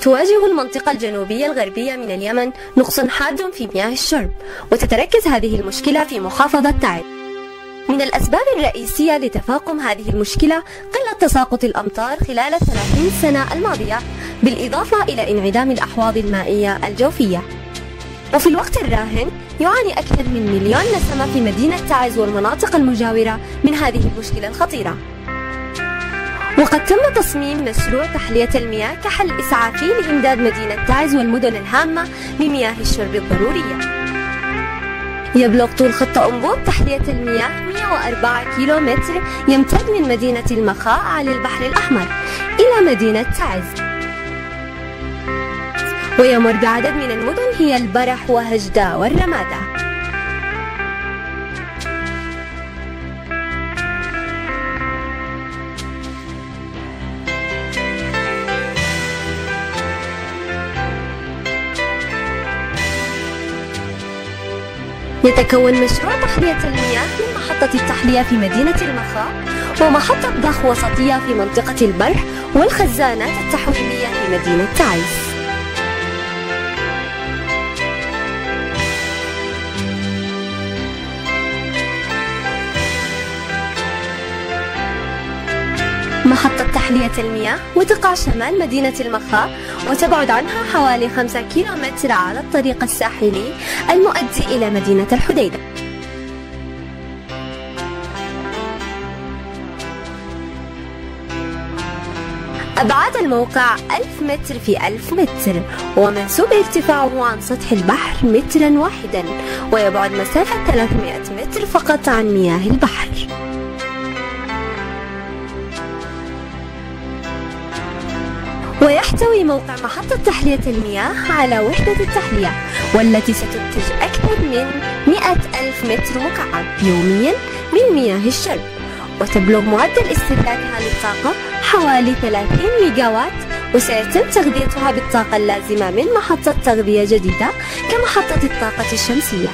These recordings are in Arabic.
تواجه المنطقة الجنوبية الغربية من اليمن نقص حاد في مياه الشرب، وتتركز هذه المشكلة في محافظة تعز. من الأسباب الرئيسية لتفاقم هذه المشكلة قلة تساقط الأمطار خلال 30 سنة الماضية، بالإضافة إلى انعدام الأحواض المائية الجوفية. وفي الوقت الراهن يعاني أكثر من 1,000,000 نسمة في مدينة تعز والمناطق المجاورة من هذه المشكلة الخطيرة. وقد تم تصميم مشروع تحلية المياه كحل إسعافي لإمداد مدينة تعز والمدن الهامة بمياه الشرب الضرورية. يبلغ طول خط أنبوب تحلية المياه 104 كيلومتر، يمتد من مدينة المخا على البحر الأحمر إلى مدينة تعز، ويمر بعدد من المدن هي البرح وهجدة والرمادة. يتكون مشروع تحلية المياه من محطة التحلية في مدينة المخا، ومحطة ضخ وسطية في منطقة البرح، والخزانات التحويلية في مدينة تعز. محطة تحلية المياه وتقع شمال مدينة المخا، وتبعد عنها حوالي 5 كيلومتر على الطريق الساحلي المؤدي إلى مدينة الحديدة. أبعاد الموقع 1000 متر في 1000 متر، ومنسوب ارتفاعه عن سطح البحر مترا واحدا، ويبعد مسافة 300 متر فقط عن مياه البحر. ويحتوي موقع محطة تحلية المياه على وحدة التحلية، والتي ستنتج أكثر من 100,000 متر مكعب يوميا من مياه الشرب، وتبلغ معدل استهلاكها للطاقة حوالي 30 ميجاوات، وسيتم تغذيتها بالطاقة اللازمة من محطة تغذية جديدة كمحطة الطاقة الشمسية.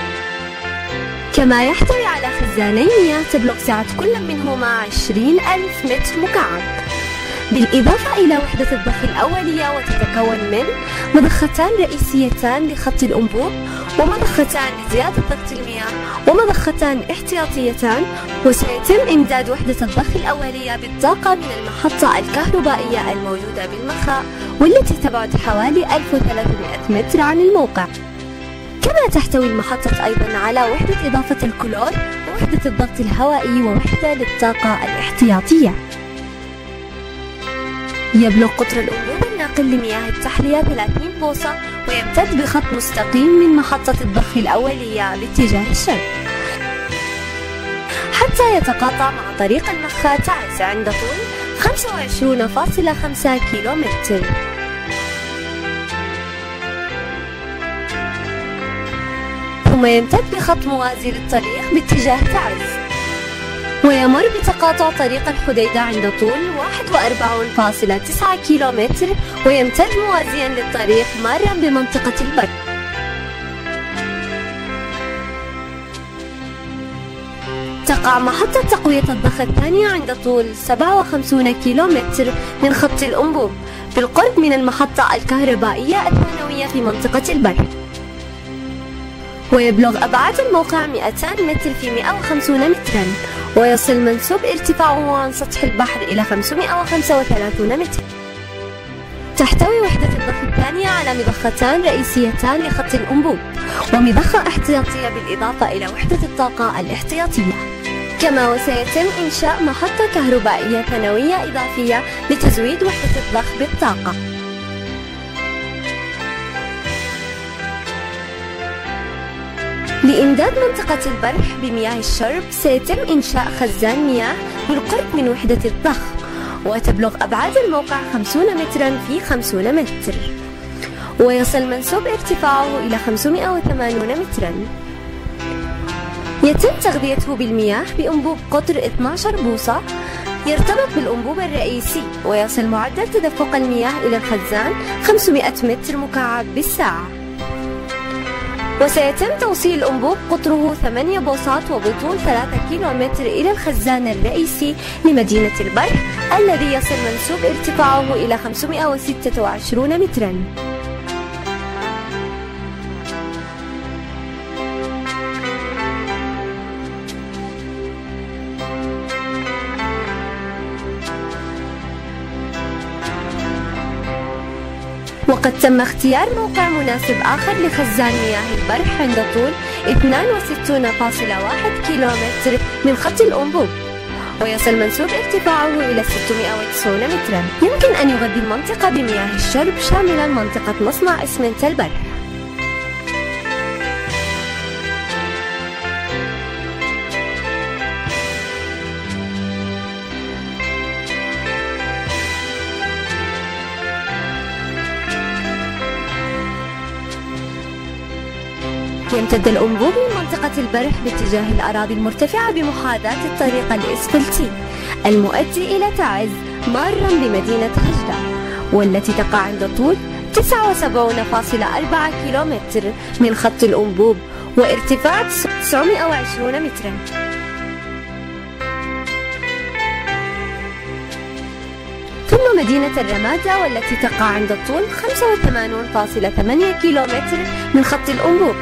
كما يحتوي على خزاني مياه تبلغ سعة كل منهما 20,000 متر مكعب، بالإضافة إلى وحدة الضخ الأولية، وتتكون من مضختان رئيسيتان لخط الأنبوب، ومضختان لزيادة ضغط المياه، ومضختان احتياطيتان. وسيتم إمداد وحدة الضخ الأولية بالطاقة من المحطة الكهربائية الموجودة بالمخا، والتي تبعد حوالي 1300 متر عن الموقع. كما تحتوي المحطة أيضا على وحدة إضافة الكلور، ووحدة الضغط الهوائي، ووحدة للطاقة الاحتياطية. يبلغ قطر الأنبوب الناقل لمياه التحلية 30 بوصة، ويمتد بخط مستقيم من محطة الضخ الأولية باتجاه الشرق حتى يتقاطع مع طريق المخا تعز عند طول 25.5 كيلومتر. ثم يمتد بخط موازي للطريق باتجاه تعز، ويمر بتقاطع طريق الحديدة عند طول 41.9 كيلومتر، ويمتد موازيا للطريق مارا بمنطقة البر. تقع محطة تقوية الضخ الثانية عند طول 57 كيلومتر من خط الأنبوب، بالقرب من المحطة الكهربائية الثانوية في منطقة البر. ويبلغ أبعاد الموقع 200 متر في 150 مترا، ويصل منسوب ارتفاعه عن سطح البحر إلى 535 متر. تحتوي وحدة الضخ الثانية على مضختان رئيسيتان لخط الأنبوب، ومضخة احتياطية بالإضافة إلى وحدة الطاقة الاحتياطية. كما وسيتم إنشاء محطة كهربائية ثانوية إضافية لتزويد وحدة الضخ بالطاقة. لإمداد منطقة البرح بمياه الشرب سيتم إنشاء خزان مياه بالقرب من وحدة الضخ، وتبلغ أبعاد الموقع 50 مترا في 50 متر، ويصل منسوب ارتفاعه إلى 580 مترا. يتم تغذيته بالمياه بأنبوب قطر 12 بوصة يرتبط بالأنبوب الرئيسي، ويصل معدل تدفق المياه إلى الخزان 500 متر مكعب بالساعة. وسيتم توصيل الأنبوب قطره 8 بوصات وبطول 3 كيلومتر إلى الخزان الرئيسي لمدينة البرح الذي يصل منسوب ارتفاعه إلى 526 مترا. وقد تم اختيار موقع مناسب آخر لخزان مياه البرح عند طول 62.1 كيلومتر من خط الأنبوب، ويصل منسوب ارتفاعه إلى 690 مترا. يمكن أن يغذي المنطقة بمياه الشرب شاملا منطقة مصنع إسمنت البرح. يمتد الأنبوب من منطقة البرح باتجاه الأراضي المرتفعة بمحاذاة الطريق الإسفلتي المؤدي إلى تعز مارا بمدينة هجدة، والتي تقع عند طول 79.4 كيلومتر من خط الأنبوب وارتفاع 920 مترا. ثم مدينة الرمادة والتي تقع عند طول 85.8 كيلومتر من خط الأنبوب.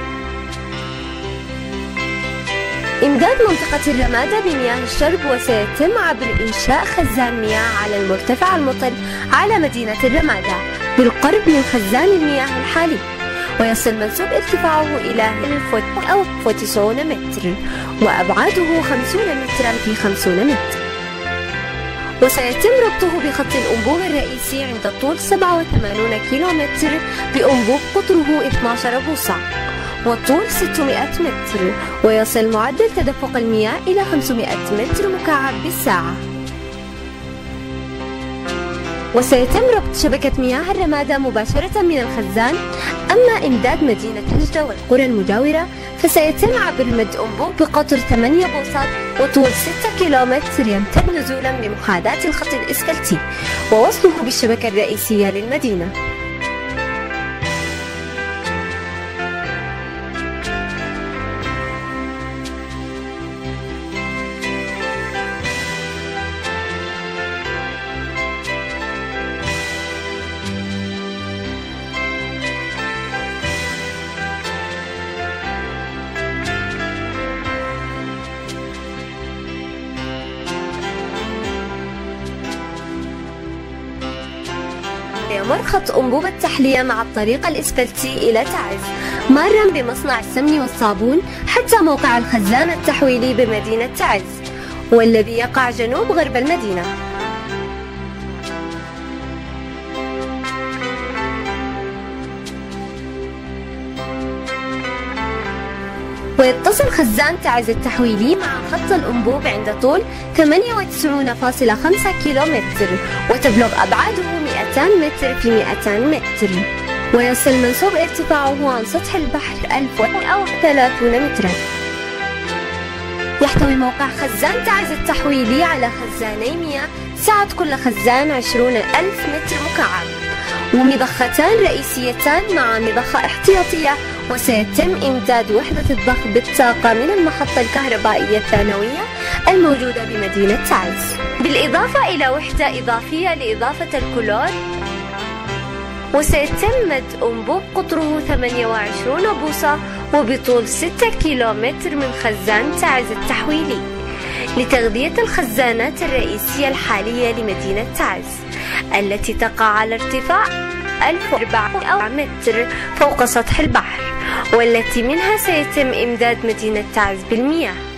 إمداد منطقة الرمادة بمياه الشرب وسيتم عبر إنشاء خزان مياه على المرتفع المطل على مدينة الرمادة بالقرب من خزان المياه الحالي، ويصل منسوب ارتفاعه إلى 1090 متر وأبعاده 50 مترا في 50 متر. وسيتم ربطه بخط الأنبوب الرئيسي عند طول 87 كيلومتر بأنبوب قطره 12 بوصة وطول 600 متر، ويصل معدل تدفق المياه إلى 500 متر مكعب بالساعة. وسيتم ربط شبكة مياه الرمادة مباشرة من الخزان. أما إمداد مدينة هجدة والقرى المجاورة فسيتم عبر مد أنبوب بقطر 8 بوصات وطول 6 كيلومتر يمتد نزولا بمحاذاة الخط الإسفلتي ووصله بالشبكة الرئيسية للمدينة. يمر خط أنبوب التحلية مع الطريق الإسفلتي إلى تعز مارا بمصنع السمن والصابون حتى موقع الخزان التحويلي بمدينة تعز والذي يقع جنوب غرب المدينة. ويتصل خزان تعز التحويلي مع خط الأنبوب عند طول 98.5 كيلومتر وتبلغ أبعاده 200 متر في 200 متر، ويصل منسوب ارتفاعه عن سطح البحر 1030 مترا. يحتوي موقع خزان تعز التحويلي على خزاني مياه سعة كل خزان 20,000 متر مكعب ومضختان رئيسيتان مع مضخة احتياطية، وسيتم إمداد وحدة الضخ بالطاقة من المحطة الكهربائية الثانوية الموجودة بمدينة تعز، بالإضافة إلى وحدة إضافية لإضافة الكلور. وسيتم مد أنبوب قطره 28 بوصة وبطول 6 كيلومتر من خزان تعز التحويلي لتغذية الخزانات الرئيسية الحالية لمدينة تعز التي تقع على ارتفاع 1004 متر فوق سطح البحر، والتي منها سيتم إمداد مدينة تعز بالمياه.